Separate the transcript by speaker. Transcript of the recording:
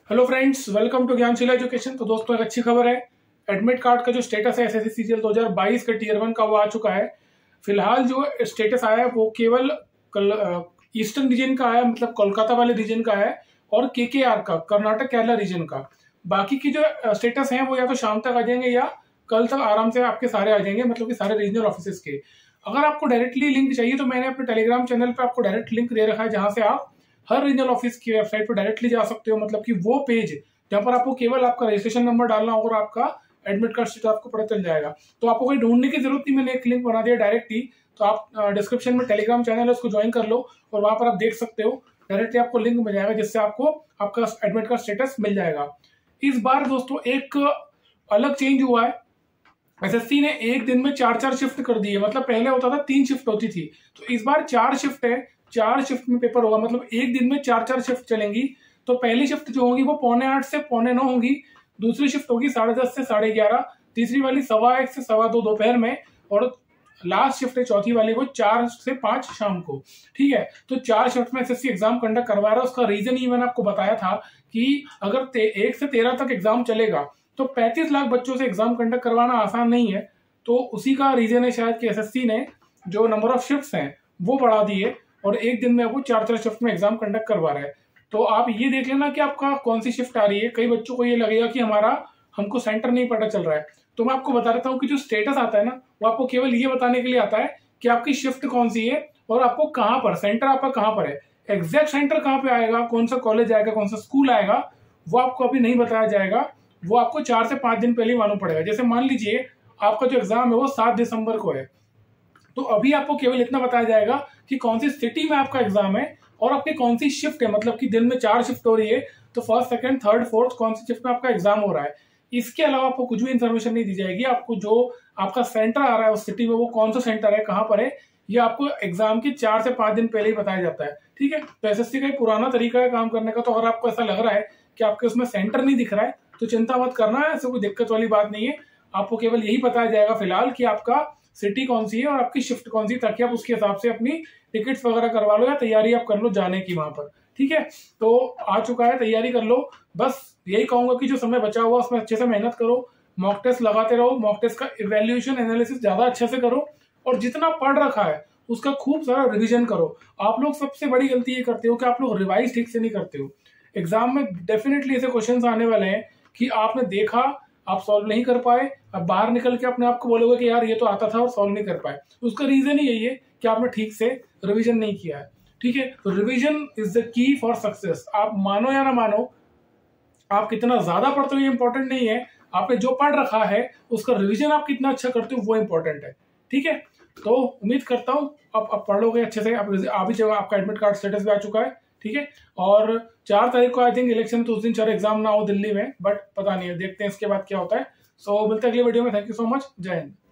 Speaker 1: Hello friends, welcome to Gyansheel education. तो दोस्तों, एक अच्छी खबर है। एडमिट कार्ड का जो स्टेटस है एसएससी सीजीएल 2022 के टियर 1 का वो आ चुका है। फिलहाल जो स्टेटस आया है वो केवल ईस्टर्न रीजन का आया, मतलब कोलकाता वाले रीजन का है, और केकेआर का, कर्नाटक केरला रीजन का। बाकी की जो स्टेटस है वो या तो शाम तक आ जाएंगे या कल तक आराम से आपके सारे आ जाएंगे, मतलब कि सारे रीजनल ऑफिस के। अगर आपको डायरेक्टली लिंक चाहिए तो मैंने अपने टेलीग्राम चैनल पर आपको डायरेक्ट लिंक दे रखा है, जहां से आप हर रीजनल ऑफिस की वेबसाइट पर डायरेक्टली जा सकते हो। मतलब कि वो पेज जहां पर आपको केवल आपका रजिस्ट्रेशन नंबर डालना होगा और आपका एडमिट कार्ड स्टेटस आपको पता चल जाएगा। तो आपको कोई ढूंढने की जरूरत नहीं, मैंने एक लिंक बना दिया डायरेक्ट ही। तो आप डिस्क्रिप्शन में टेलीग्राम चैनल है, उसको ज्वाइन कर लो और वहां पर आप देख सकते हो। डायरेक्टली आपको लिंक मिल जाएगा जिससे आपको आपका एडमिट कार्ड स्टेटस मिल जाएगा। इस बार दोस्तों एक अलग चेंज हुआ है। एसएससी ने एक दिन में 4-4 शिफ्ट कर दी है। मतलब पहले होता था 3 शिफ्ट होती थी, तो इस बार 4 शिफ्ट है। 4 शिफ्ट में पेपर होगा, मतलब एक दिन में 4-4 शिफ्ट चलेंगी। तो पहली शिफ्ट जो होगी वो 8:45 से 8:45 होगी। दूसरी शिफ्ट होगी 10:30 से 11:30। तीसरी वाली 1:15 से 2:15 दोपहर में। और लास्ट शिफ्ट है चौथी वाली, वो 4 से 5 शाम को। ठीक है, तो 4 शिफ्ट में एसएससी एग्जाम कंडक्ट करवा रहा है। उसका रीजन ही मैंने आपको बताया था कि अगर 1 से 13 तक एग्जाम चलेगा तो 35 लाख बच्चों से एग्जाम कंडक्ट करवाना आसान नहीं है। तो उसी का रीजन है शायद कि एसएससी ने जो नंबर ऑफ शिफ्ट्स हैं वो बढ़ा दिए और एक दिन में वो 4-4 शिफ्ट में एग्जाम कंडक्ट करवा रहा है। तो आप ये देख लेना कि आपका कौन सी शिफ्ट आ रही है। कई बच्चों को ये लगेगा कि हमको सेंटर नहीं पता चल रहा है। तो मैं आपको बता देता हूँ कि जो स्टेटस आता है ना, वो आपको केवल ये बताने के लिए आता है कि आपकी शिफ्ट कौन सी है और आपको कहाँ पर सेंटर आपका कहाँ पर है। एग्जैक्ट सेंटर कहाँ पे आएगा, कौन सा कॉलेज आएगा, कौन सा स्कूल आएगा, वो आपको अभी नहीं बताया जाएगा। वो आपको 4 से 5 दिन पहले ही मालूम पड़ेगा। जैसे मान लीजिए आपका जो एग्जाम है वो 7 दिसंबर को है, तो अभी आपको केवल इतना बताया जाएगा कि कौन सी सिटी में आपका एग्जाम है और आपकी कौन सी शिफ्ट है। मतलब कि दिन में 4 शिफ्ट हो रही है, तो फर्स्ट, सेकंड, थर्ड, फोर्थ कौन सी शिफ्ट में आपका एग्जाम हो रहा है। इसके अलावा आपको कुछ भी इंफॉर्मेशन नहीं दी जाएगी। आपको जो आपका सेंटर आ रहा है उस सिटी में, वो कौन सा सेंटर है, कहाँ पर है, ये आपको एग्जाम के 4 से 5 दिन पहले ही बताया जाता है। ठीक है, तो एसएससी का पुराना तरीका है काम करने का। तो अगर आपको ऐसा लग रहा है कि आपके उसमें सेंटर नहीं दिख रहा है तो चिंता मत करना है, ऐसे कोई दिक्कत वाली बात नहीं है। आपको केवल यही बताया जाएगा फिलहाल कि आपका सिटी कौन सी है और आपकी शिफ्ट कौन सी, ताकि आप उसके हिसाब से अपनी टिकट्स वगैरह करवा लो या तैयारी आप कर लो जाने की वहां पर। ठीक है, तो आ चुका है, तैयारी कर लो। बस यही कहूंगा कि जो समय बचा हुआ उसमें अच्छे से मेहनत करो, मॉक टेस्ट लगाते रहो, मॉक टेस्ट का इवेल्युएशन एनालिसिस ज्यादा अच्छे से करो और जितना पढ़ रखा है उसका खूब सारा रिविजन करो। आप लोग सबसे बड़ी गलती ये करते हो कि आप लोग रिवाइज ठीक से नहीं करते हो। एग्जाम में डेफिनेटली ऐसे क्वेश्चंस आने वाले हैं कि आपने देखा, आप सॉल्व नहीं कर पाए, अब बाहर निकल के अपने आप को बोलोगे कि यार ये तो आता था और सॉल्व नहीं कर पाए। उसका रीजन ही यही है कि आपने ठीक से रिवीजन नहीं किया है। ठीक है, तो revision is the key for success. आप मानो या ना मानो, आप कितना ज्यादा पढ़ते हो ये इंपॉर्टेंट नहीं है, आपने जो पढ़ रखा है उसका रिवीजन आप कितना अच्छा करते हो वो इंपॉर्टेंट है। ठीक है, तो उम्मीद करता हूं आप पढ़ लोगे अच्छे से। आप भी जगह आपका एडमिट कार्ड स्टेटस भी आ चुका है। ठीक है, और 4 तारीख को आई थिंक इलेक्शन, तो उस दिन 4 एग्जाम ना हो दिल्ली में, बट पता नहीं है, देखते हैं इसके बाद क्या होता है। सो मिलते हैं अगली वीडियो में। थैंक यू सो मच, जय हिंद।